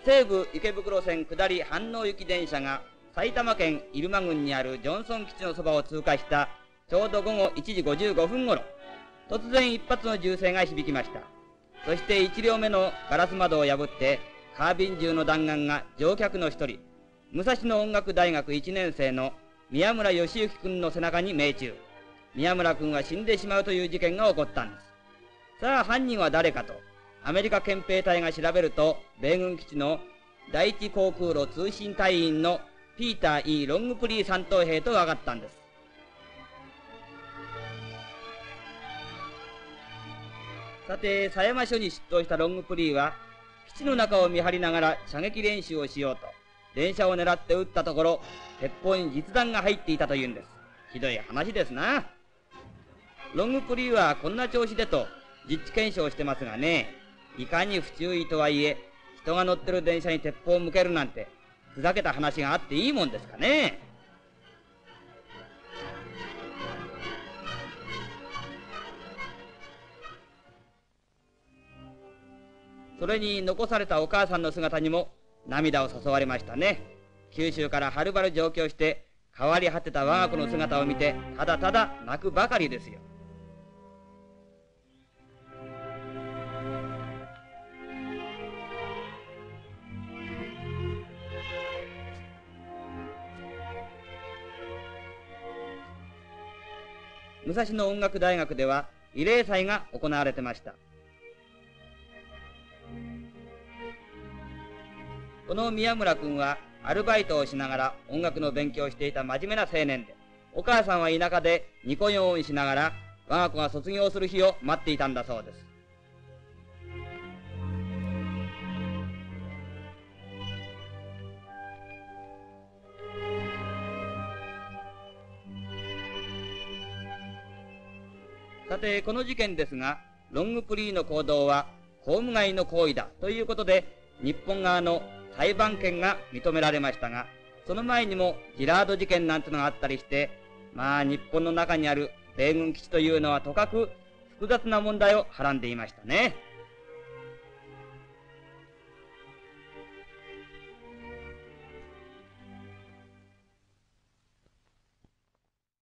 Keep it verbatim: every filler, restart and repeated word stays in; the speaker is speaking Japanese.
西武池袋線下り飯能行き電車が埼玉県入間郡にあるジョンソン基地のそばを通過したちょうど午後いちじごじゅうごふんごろ、突然一発の銃声が響きました。そして一両目のガラス窓を破ってカービン銃の弾丸が乗客の一人、武蔵野音楽大学いちねん生の宮村義行君の背中に命中。宮村君は死んでしまうという事件が起こったんです。さあ犯人は誰かとアメリカ憲兵隊が調べると、米軍基地の第一航空路通信隊員のピーター・イー・ロングプリー三等兵と分かったんです。さて狭山署に出頭したロングプリーは基地の中を見張りながら射撃練習をしようと電車を狙って撃ったところ、鉄砲に実弾が入っていたというんです。ひどい話ですな。ロングプリーはこんな調子でと実地検証してますがね、いかに不注意とはいえ人が乗ってる電車に鉄砲を向けるなんてふざけた話があっていいもんですかね。それに残されたお母さんの姿にも涙を誘われましたね。九州からはるばる上京して変わり果てた我が子の姿を見てただただ泣くばかりですよ。武蔵野音楽大学では慰霊祭が行われてました。この宮村君はアルバイトをしながら音楽の勉強をしていた真面目な青年で、お母さんは田舎でニコヨンしながら我が子が卒業する日を待っていたんだそうです。さてこの事件ですが、ロングプリーの行動は公務外の行為だということで日本側の裁判権が認められましたが、その前にもジラード事件なんてのがあったりして、まあ日本の中にある米軍基地というのはとかく複雑な問題をはらんでいましたね。